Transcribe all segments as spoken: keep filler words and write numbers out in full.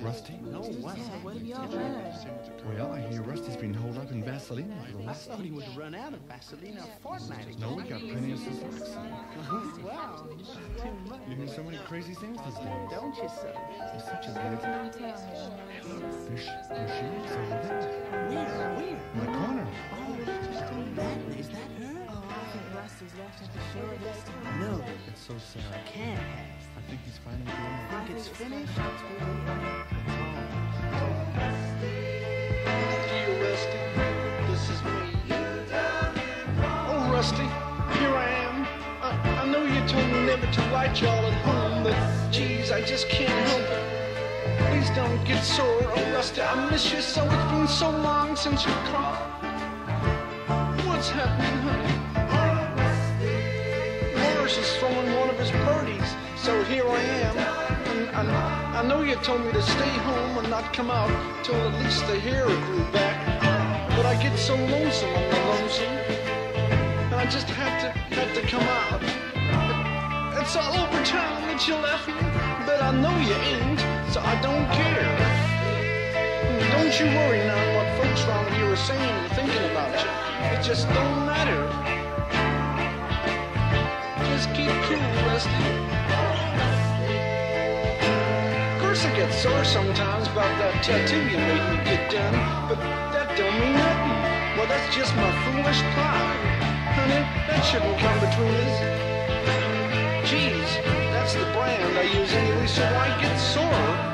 Rusty? No, what? What have y'all heard? Well, I hear Rusty's been holed up in Vasselino for the I last thought he would run out of Vasselino a fortnight ago. No, we got plenty of suspects. Wow, too much. You hear so many crazy things these days. Don't you, sir? There's such a big... Don't tell him. There's, there she is over there. Where? Where? In the corner. Oh, that, is that her? Oh, I think Rusty's left at the show this time. No, It's so sad. can't have. I think he's finally doing it. Think it's finished? Dear Rusty, this is me. Oh, Rusty, here I am. I, I know you told me never to write y'all at home, but geez, I just can't help it. Please don't get sore. Oh, Rusty, I miss you so. It's been so long since you called. What's happening, honey? Morris is throwing one of his parties, so here I am. And I, I know you told me to stay home and not come out till at least the hair grew back. But I get so lonesome on the lonesome, and I just have to have to come out. It, it's all over town that you left me, but I know you ain't, so I don't care. Don't you worry now what folks around here are saying and thinking about you. It just don't matter. Just keep cool, Rusty. Of course I get sore sometimes about that tattoo you made me get done, but that don't mean nothing. Well, that's just my foolish pride. Honey, that shouldn't come between us. Geez, that's the brand I use anyway, so why get sore?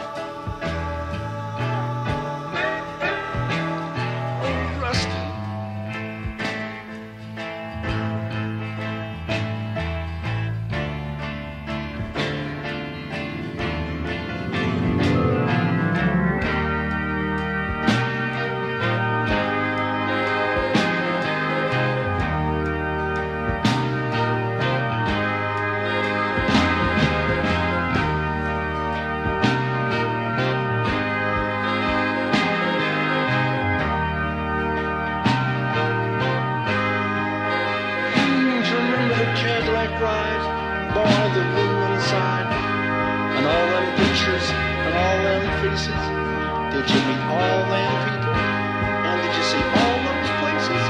Did you meet all them people? And did you see all those places?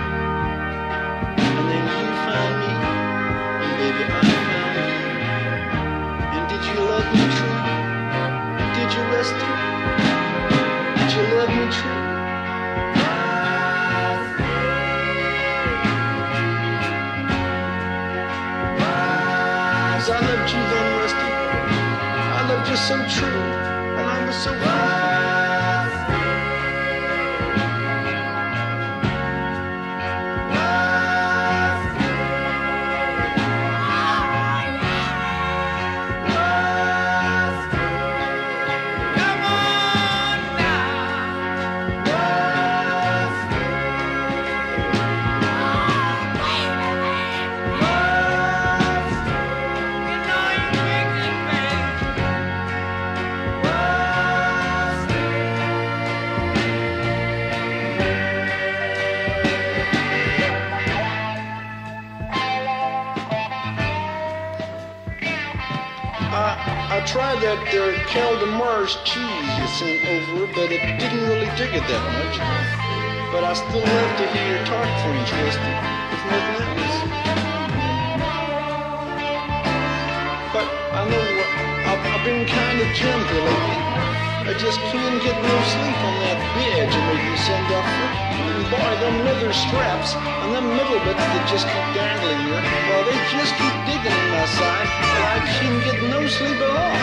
And then you found me, and baby I found you. And did you love me true? Did you, Rusty? Did you love me true? 'Cause I loved you then, Rusty. I loved you so true, and I was so wild. I tried that uh, Cal de Mars cheese you sent over, but it didn't really dig it that much. But I still love to hear your talk French, Rusty, if nothing else. But I know I've, I've been kind of jumpy lately. I just can't get no sleep on that bed you made me send off for. And boy, them leather straps and them middle bits that just keep dangling here, well, they just keep digging in my side, and I can't get no sleep at all.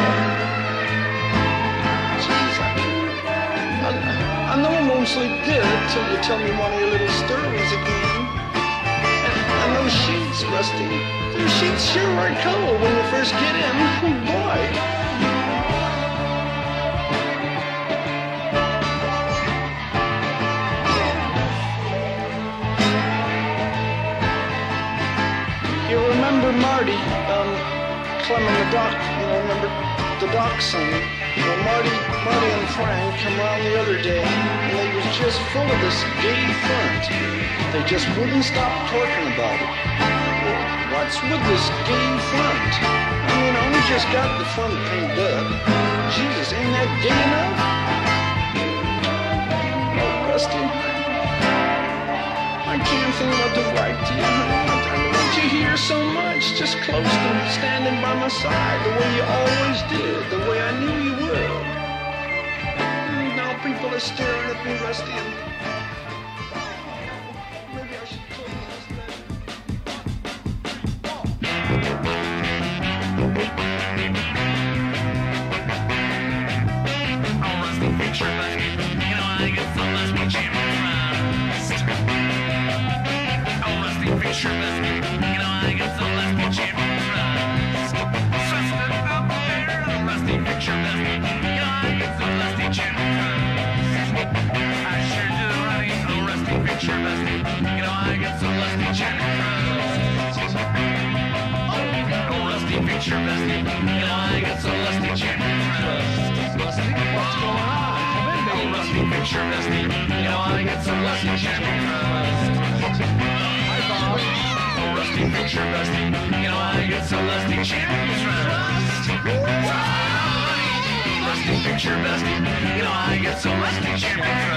Jeez, I, I, I know I won't sleep good till you tell me one of your little stories again. And, and those sheets, Rusty, those sheets sure are cold when you first get in. Oh, boy. You remember Marty, um, Clement the Doc, you know, remember the Doc's son? Well, Marty, Marty and Frank come around the other day, and they was just full of this gay front. They just wouldn't stop talking about it. Well, starts with this gay front. I mean, I only just got the front painted up. Jesus, ain't that gay enough? Oh, Rusty, I can't think what to write to you. I want you here so much, just close to me, standing by my side, the way you always did, the way I knew you would. Now people are staring at me, Rusty, and maybe I should close this letter. Oh, Rusty, picture baby. You know I get so much more cheap trust. Oh, Rusty, picture baby. You know I get so much more cheap trust. Stressed out there, oh, Rusty, picture baby. You know I get so lusty cheap trust. I sure do, honey. Oh, Rusty, picture baby. You know I get so lusty cheap trust. Oh, Rusty, picture baby. You know I get so lusty cheap trust. Rusty, what's going on? Come in, baby. Oh, Rusty, picture bestie. You know I get so lusty champion trust. Hi, Bob. Oh, Rusty, picture bestie. You know I get so lusty champion trust. Rusty, picture bestie. You know I get so lusty champion